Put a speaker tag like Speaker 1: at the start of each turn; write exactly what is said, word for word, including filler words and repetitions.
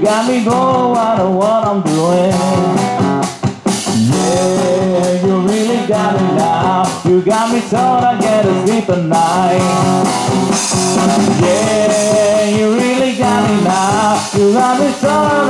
Speaker 1: got me going, I know what I'm doing. Yeah, you really got me now. You got me so I can't sleep at night. Yeah, you really got me now. You got me so